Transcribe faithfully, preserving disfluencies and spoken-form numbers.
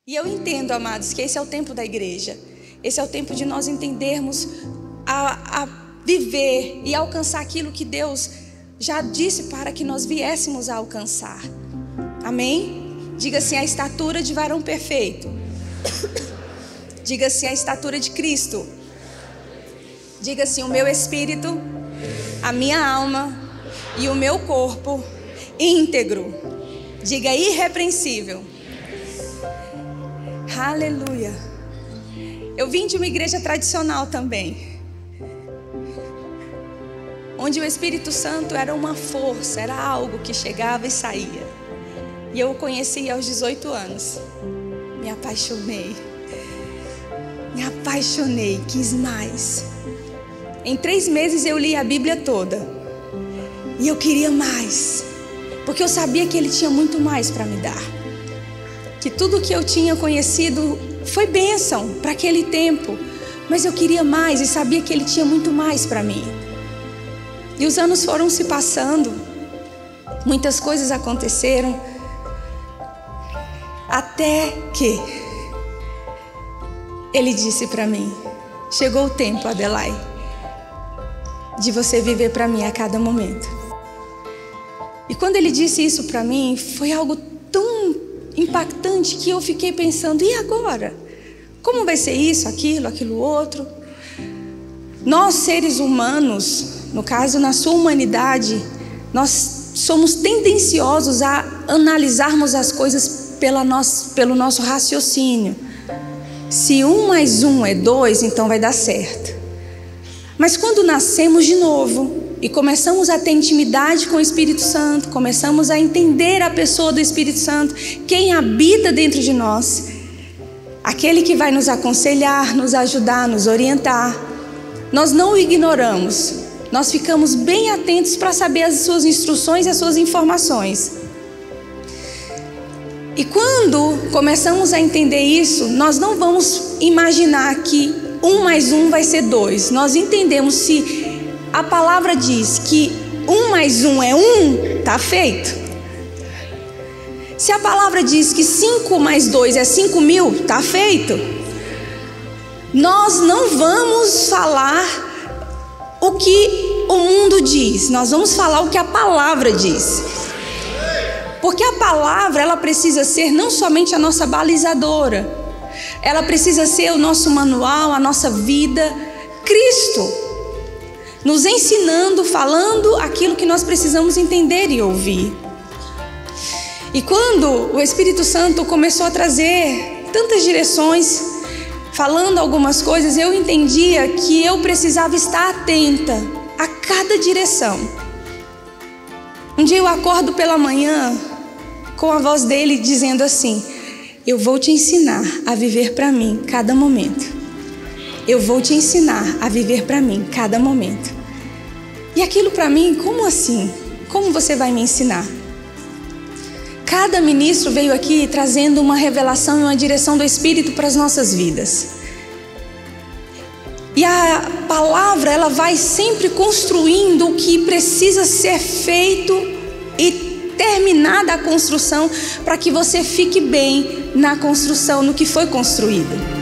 E eu entendo, amados, que esse é o tempo da igreja. Esse é o tempo de nós entendermos a, a viver e alcançar aquilo que Deus já disse para que nós viéssemos a alcançar. Amém? Diga assim: a estatura de varão perfeito. Diga assim: a estatura de Cristo. Diga assim: o meu espírito, a minha alma e o meu corpo íntegro. Diga: irrepreensível. Aleluia. Eu vim de uma igreja tradicional também, onde o Espírito Santo era uma força, era algo que chegava e saía. E eu o conheci aos dezoito anos. Me apaixonei. Me apaixonei, quis mais. Em três meses eu li a Bíblia toda. E eu queria mais, porque eu sabia que Ele tinha muito mais para me dar. Que tudo que eu tinha conhecido foi bênção para aquele tempo, mas eu queria mais e sabia que Ele tinha muito mais para mim. E os anos foram se passando, muitas coisas aconteceram, até que Ele disse para mim: chegou o tempo, Adelaide, de você viver para mim a cada momento. E quando Ele disse isso para mim, foi algo tão impactante que eu fiquei pensando: e agora? Como vai ser isso, aquilo, aquilo outro? Nós, seres humanos, no caso, na sua humanidade, nós somos tendenciosos a analisarmos as coisas pela nosso, pelo nosso raciocínio. Se um mais um é dois, então vai dar certo. Mas quando nascemos de novo e começamos a ter intimidade com o Espírito Santo, começamos a entender a pessoa do Espírito Santo, quem habita dentro de nós, aquele que vai nos aconselhar, nos ajudar, nos orientar, nós não o ignoramos, nós ficamos bem atentos para saber as suas instruções e as suas informações. E quando começamos a entender isso, nós não vamos imaginar que um mais um vai ser dois. Nós entendemos, se a palavra diz que um mais um é um, está feito. Se a palavra diz que cinco mais dois é cinco mil, está feito. Nós não vamos falar o que o mundo diz, nós vamos falar o que a palavra diz. Porque a palavra, ela precisa ser não somente a nossa balizadora, ela precisa ser o nosso manual, a nossa vida. Cristo nos ensinando, falando aquilo que nós precisamos entender e ouvir. E quando o Espírito Santo começou a trazer tantas direções, falando algumas coisas, eu entendia que eu precisava estar atenta a cada direção. Um dia eu acordo pela manhã com a voz dele dizendo assim: eu vou te ensinar a viver para mim cada momento. Eu vou te ensinar a viver para mim cada momento. E aquilo para mim, como assim? Como você vai me ensinar? Cada ministro veio aqui trazendo uma revelação e uma direção do Espírito para as nossas vidas. E a palavra, ela vai sempre construindo o que precisa ser feito e terminada a construção para que você fique bem na construção, no que foi construído.